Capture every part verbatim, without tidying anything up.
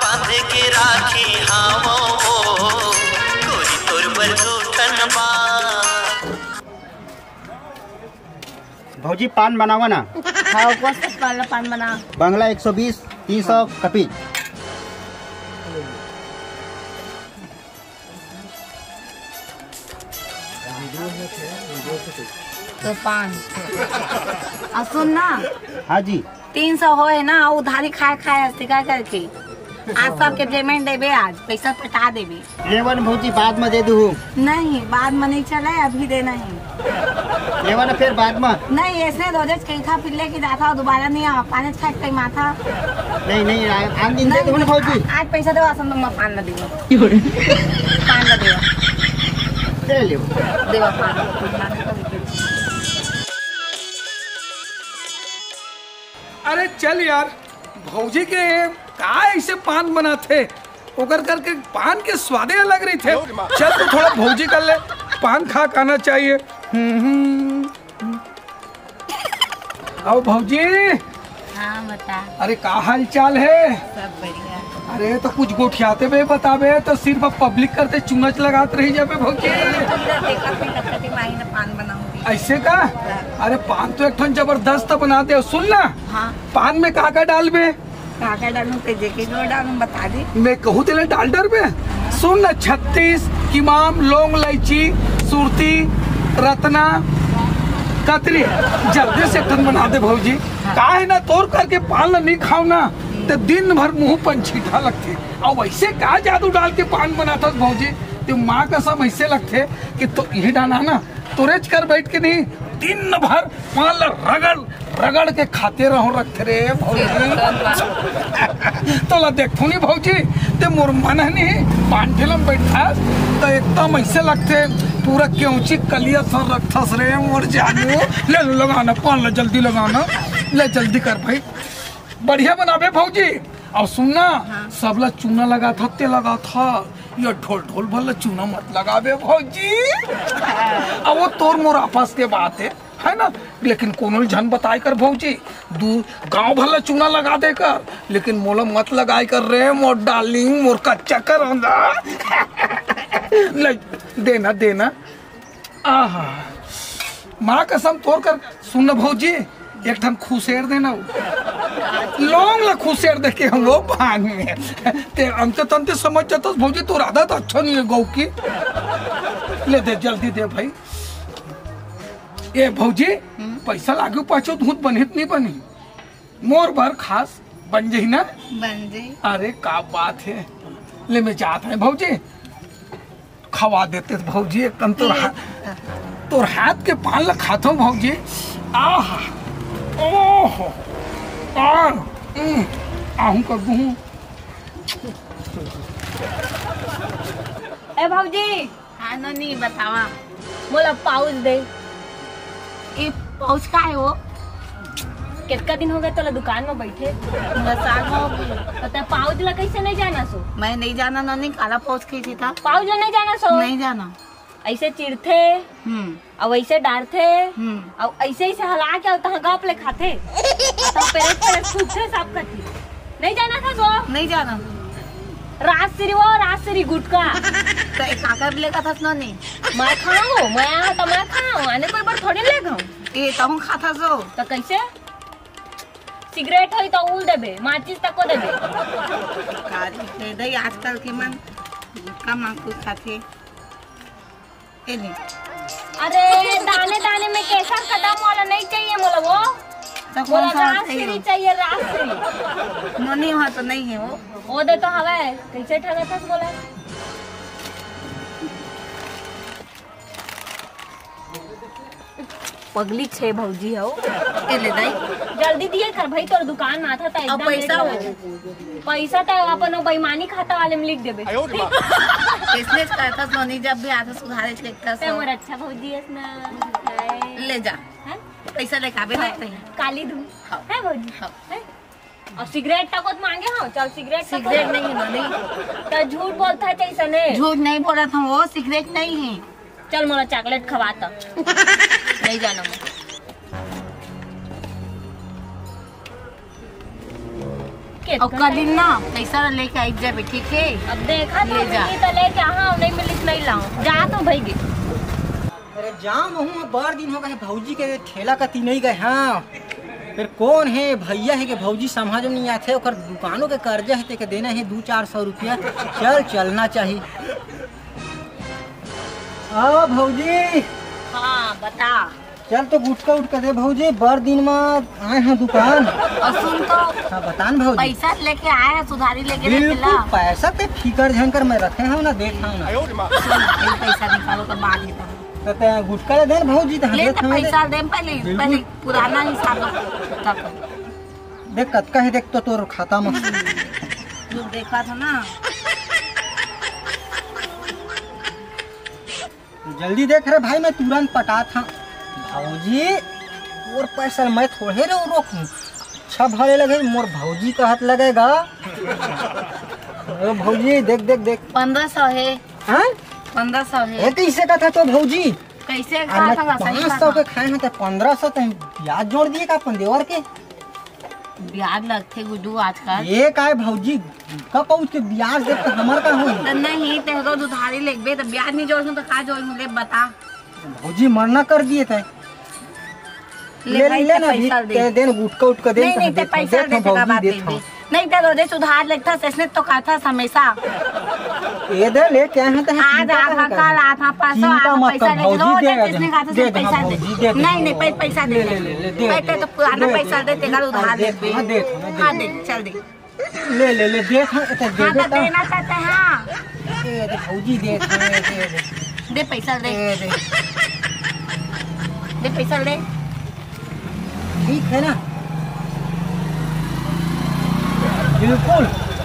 बांध के राखी हावो गोरी तोर बर रूठन बा। भौजी पान बनावा ना। हाँ कौन सा पान बना? बांग्ला एक सौ बीस, तीन सौ कपी। तो पान और सुन ना। हाँ जी। तीन सौ हो है ना, उधारी खाए खाए सिखा करके आज सबके पेमेंट देबे, आज पैसा पटा देबे। लेवन भौजी बाद में दे दूँ। नहीं बाद में नहीं चले, अभी देना ही। लेवन फिर बाद में नहीं, ऐसे रोजेज कहीं खा फिर लेके जाता दोबारा नहीं आ पानी खा कहीं माथा। नहीं नहीं आन दिन दे दूँ भौजी। आज पैसा दे आसन तुम पान न देवा पान न देवा दे लियो देवा पान। अरे चल यार, भौजी के का ऐसे पान बनाते ओकर करके पान के स्वादे अलग रही थे। चल तो थोड़ा भौजी कर ले, पान खा खाना चाहिए। आओ भौजी। हाँ बता। अरे का हाल चाल है? सब बढ़िया। अरे तो कुछ गोठियाते हुए बतावे तो सिर्फ पब्लिक करते चुनच लगाते रही जाबे भौजी। पान बनाऊंगी ऐसे का? अरे पान तो एक ठन जबरदस्त बना दे। सुन ना। हाँ। पान में का का डालबे? का का डालूं ते जेके जो डालूं बता दे। मैं कहूँ तेरे डाल डर पे। सुन ना, छत्तीस किमाम, लौंग, इलायची, सुरती, रत्ना, कतरी, जल्दी से ठन बना दे भौजी। हाँ। का है ना तोड़ करके पान नहीं खाओ ना तो दिन भर मुंह पंछीठा लगते। और वैसे का जादू डाल के पान बनाता भौजी? तो माँ का सब ऐसे लगते कि तो यही डाला ना तोरेज कर बैठ के नहीं दिन भर पान रगड़ रगड़ के खाते रहो रखते रे भौजी। तो ला देखो नहीं भौजी ते मोर मन है नहीं पान ठेलम बैठा तो एकदम ऐसे लगते पूरा क्योंची कलिया सर रखस रे मोर जानू। ले लो लगाना पान, ले जल्दी लगाना, ले जल्दी कर भाई, बढ़िया बनाबे भौजी। और सुनना। हाँ। सब ला चूना लगा था ते लगा था, ये ढोल ढोल भला चूना मत लगाबे भौजी। अब वो तोर मोर आपस के बात है है ना, लेकिन कोनो जन बताए कर भौजी, दूर गांव भला चूना लगा दे कर, लेकिन मोला मत लगाए कर रे मोर डार्लिंग, मोर कच्चा कर ले देना देना। आहा माँ कसम तोड़ कर। सुन भौजी एक ठन खुशेर देना, लौंग ला खुशेर दे के हम लोग पान में ते अंत तंते समझ जाता भौजी। तो आदत अच्छा नहीं है गौ की। ले दे जल्दी दे भाई। ये भौजी पैसा लागू पाछो धूत बनित नहीं बनी, मोर भर खास बन जाही ना। बन जाही। अरे का बात है, ले मैं जाता है भौजी, खवा देते भौजी। एक तोर हाथ तोर हाथ के पान ला खातो भौजी। आहा ओह आ आहू कर दूँ। ए भौजी। हाँ नहीं बतावा, बोला पाउच दे। ये पाउच का है वो? कितना दिन हो गए तो दुकान में बैठे? साल में। तो पाउच ला कैसे नहीं जाना सो? मैं नहीं जाना ना, नहीं काला पाउच कैसे था? पाउच ला नहीं जाना सो? नहीं जाना। ऐसे चिरथे और ऐसे डारथे और ऐसे ऐसे हला के तहाँ गप ले खाथे पेरेट पेरेट सूखते सब करती। नहीं जाना था सो? नहीं जाना। राजश्री वो राजश्री गुटका तो एक काका भी लेगा था सुनो नहीं। मैं खाऊं, मैं आ तो मैं खाऊं, आने कोई बार थोड़ी ले खाऊं। ये तो हम खाता सो तो कैसे? सिगरेट होई तो उल देबे, माचिस तक को देबे। कारी दे आजकल के मन गुटका मांगू खाते। अरे दाने दाने में कैसा कदम वाला नहीं चाहिए मोला, वो तो मोला राजश्री चाहिए, राजश्री। नोनी वहाँ तो नहीं है वो वो दे तो हवा है। कैसे ठगा था बोला? पगली छे भौजी हो। ले दाई जल्दी दिए कर भाई, तोर दुकान ना था एकदम पैसा हो। पैसा तो अपन बेईमानी खाता वाले में लिख देबे। इसलिए कहता सोनी जब भी आता सुधारे देखता से मोर अच्छा भौजी है ना। ले जा पैसा लेके आबे ना काली दूं है भौजी। हां और सिगरेट तक तो मांगे। हाँ चल सिगरेट सिगरेट नहीं है ना। नहीं तो झूठ बोलता है कैसा? नहीं झूठ नहीं बोला था, वो सिगरेट नहीं है। चल मोला चॉकलेट खवाता। नहीं जाना मैं। के और कल दिन ना पैसा लेके आई जाबे ठीक है। अब देखा तो ले जा। मिली तो लेके हाँ नहीं मिली तो नहीं लाऊं जा तो भाई गे। अरे जाम हूँ बार दिन हो गए भौजी के ठेला कती नहीं गए। हाँ फिर कौन है भैया है कि भौजी समझ में नहीं आते और दुकानों के कर्जा है के देना है दो चार सौ रुपया। चल चलना चाहिए। आओ भौजी। हाँ बता। चल तो गुटका उठका दे भौजी बार दिन में आए हैं दुकान। और सुन तो हाँ बतान भौजी। पैसा लेके आए हैं सुधारी लेके नहीं बिल्कुल मिला। पैसा पे फिकर झंकर मैं रखे हूँ ना देख हूँ ना। सुन, पैसा निकालो तो बाद ही दो। तो ते गुटका ले दे भौजी तो ले देख तो हमें पैसा दे पहले बिल्कुल। पहले पुराना हिसाब तक देख कतका है देख तो तोर खाता में। जो देखा था ना। जल्दी देख रहे भाई मैं तुरंत पटा था। भौजी और पैसा मैं थोड़े रे रोकूं। अच्छा भले लगे मोर भौजी का हाथ लगेगा। ओ भौजी देख देख देख। पंद्रह सौ है। हाँ पंद्रह सौ है। ये कैसे का था तो भौजी? कैसे कहा था सही पाँच सौ के खाए हैं तो पंद्रह सौ तो ब्याज जोड़ दिए का अपन देवर के। ब्याज लगते गुड्डू आजकल। ये का है भौजी कब पहुँच के ब्याज दे तो हमार का हुई। तो नहीं ते रोज उधारी लेबे तो ब्याज नहीं जोड़ तो का जोड़ ले बता। भौजी मरना कर दिए थे। ले ले भाई ले ते ना पैसा दे। दे देन गुटका उटका दे नहीं नहीं ते पैसा दे का बात नहीं। नहीं ते रोज उधार लेता इसने तो कहा था हमेशा। ये दे ले क्या है तो आज आधा कल आधा परसों आधा पैसा ले लो किसने कहा था पैसा दे। नहीं नहीं पहले पैसा दे पहले तो पुराना पैसा दे तेरा उधार दे। हाँ दे चल दे। ले ले ले देख हाँ तो दे हाँ दे तो देना चाहते हैं। हाँ दे दे भौजी देख हाँ, दे दे दे पैसा दे दे दे दे पैसा दे। ठीक है ना बिल्कुल।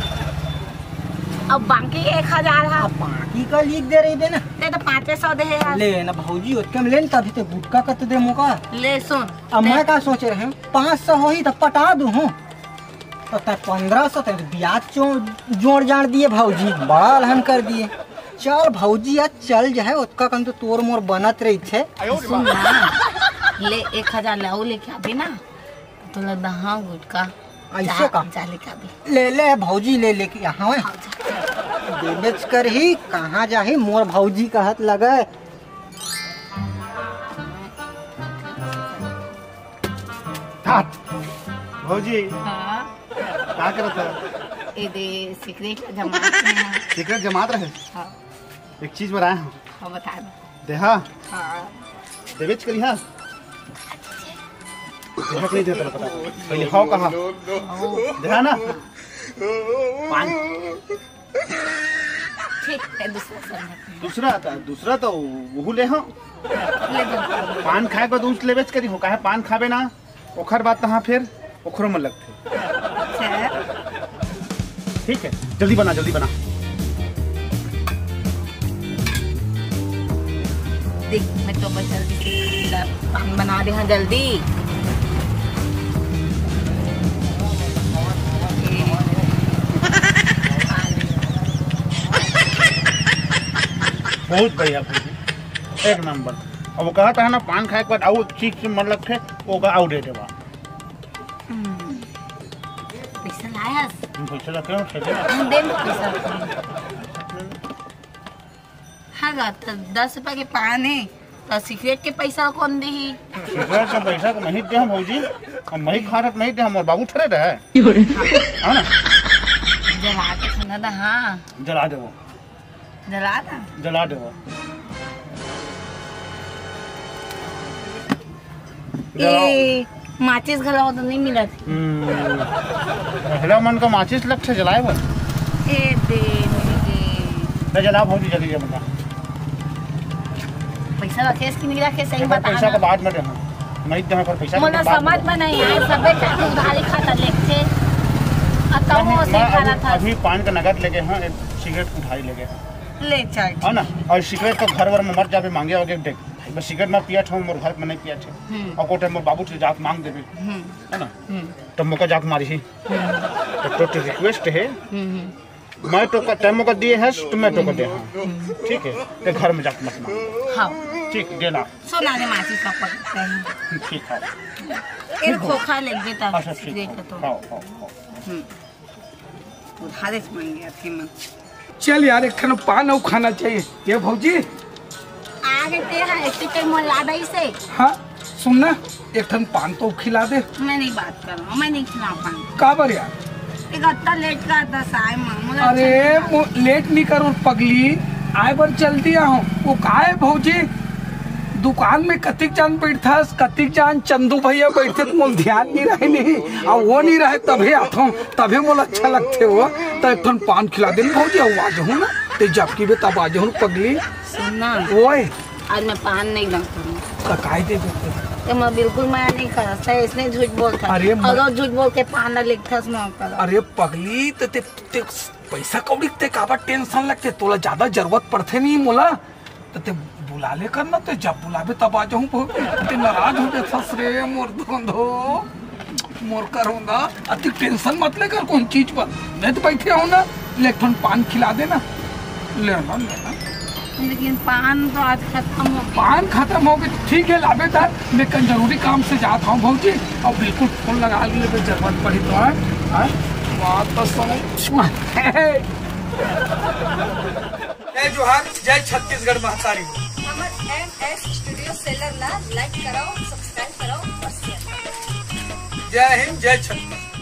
अब बाकी एक हजार है। अब बाकी का लिख दे रही दे ना। ते तो पाँच सौ दे है। ले ना भौजी उसके में ले ना तभी तो गुटका का तो दे मौका। ले सुन अब मैं क्या सोच रहे हैं पाँच सौ हो ही तो पटा दूँ हूँ तो तय पंद्रह सौ तक ब्याज चो- जोड़ जान दिए भौजी बड़ा अलहन कर दिए। चल भौजी आज चल जाए उसका कम तो तोर मोर बनत रही थे। सुन ना ले एक हजार लाओ लेके आबी ना तो लगता हाँ गुटका ऐसे का जा लेके आबी। ले ले भौजी ले लेके यहाँ दे बेच कर ही कहाँ जाही मोर भौजी का हाथ लगे। भौजी हाँ क्या करत है? ये दे सिगरेट जमात में है। सिगरेट जमात रहे। हाँ एक चीज बनाया हूँ हाँ बता दे। देहा हाँ देवेच करी हाँ देहा नहीं देता पता पहले हाँ कहा देहा ना पान ठीक है दूसरा समझ दूसरा था दूसरा तो वो ले हाँ ले दो। पान खाए के दूसरे लेवेच करी हो काहे पान खाबे ना ओखर बात तहाँ फिर ओखरों में लगते। अच्छा ठीक है जल्दी बना जल्दी बना। देख मैं तो बस जल्दी से पान बना दे हाँ जल्दी। बहुत बढ़िया भौजी एक नंबर। अब वो कहता है ना पान खाए के बाद आओ चीज से मन लगते वो का आओ दे देवा। पैसा लाया पैसा रखे हो ठेले हम दे दो पैसा। हाँ गा तो दस रुपए के पान है तो सिगरेट के पैसा कौन दे ही। सिगरेट का पैसा को नहीं दे हम भौजी हम नहीं खा रहे नहीं दे हम और बाबू ठहरे रहे है ना। जला के खाना था। हाँ जला देवो जला था जला देवो। ए माचिस घला तो नहीं मिला थी। पहला मन का माचिस लग से जलाए बस ए दे मेरे ले जला भौजी जल्दी जल्दी बता। पैसा रखे कि नहीं रखे सही बता पैसा का बाद में दे नहीं दे पर पैसा मोला समझ में नहीं आए सबे टाइम उधारी खाता लेके अब तो वो से खाना था। अभी पान का नगद लेके हाँ सिगरेट उठाई लेके ले चल है ना। और सिगरेट तो घर वर में मर जाबे मांगे होगे देख बस सिगरेट में पिया था मोर घर में नहीं पिया थे और कोटे मोर बाबू से जाके मांग देबे है ना तो मौका जाके मारी ही तो तो रिक्वेस्ट है मैं तो का टाइम मौका दिए है तो मैं तो कर दे हाँ ठीक है तो घर में जाके मत मांग। हाँ ठीक देना सोना ने माची का पकड़ते हैं। ठीक है इन खोखा लग देता अच्छा ठीक सिगरेट है तो खाओ खाओ खाओ उधारे से मांग गया थे मन। चल यार एक खाना पान और खाना चाहिए ये भौजी। आगे ते है ऐसे कहीं मोल ला दई से। हाँ सुनना एक ठन पान तो खिला दे। मैं नहीं बात कर रहा हूँ, मैं नहीं खिला पान। का बर यार एक अत्ता लेट का दस आए मामूला। अरे मो- लेट नहीं करो पगली, आए बार चल दिया हूँ। वो का है भौजी दुकान में कतिक जान बैठा कतिक जान चंदू भैया बैठे तो मोल ध्यान नहीं रहे नहीं और वो नहीं रहे तभी आता हूँ तभी मोल अच्छा लगते हो। तो एक ठन पान खिला दे भौजी और आज हूँ ना तो जब की भी तब आज हूँ पगली। सुनना ओए आज मैं पान नहीं लग करूँ काय दे देते तो मैं बिल्कुल मैं नहीं करता इसने झूठ बोलता। अरे म- अगर झूठ बोल के पान लिखता मैं कर। अरे पगली तो ते, ते पैसा कौड़ी ते काबा टेंशन लगते तोला ज्यादा जरूरत पड़ते नहीं मोला तो ते बुला ले करना तो जब बुलावे तब आ जाऊँ। ते नाराज हो जाता रे मोर धोंधो मोर करूँगा अति टेंशन मत लेकर कौन चीज पर मैं तो बैठे हूँ ना लेकिन पान खिला देना लेना लेना। लेकिन पान तो आज खत्म हो गया। पान खत्म हो गई ठीक है लाभे था मैं कहीं जरूरी काम से जाता हूँ भौजी और बिल्कुल फोन लगा ले जरूरत पड़ी तो है बात तो सुनो। जोहार जय छत्तीसगढ़ महतारी। हमर एम एस स्टूडियो सेलर ला लाइक कराओ, सब्सक्राइब कराओ और शेयर करो। जय हिंद जय छत्तीसगढ़।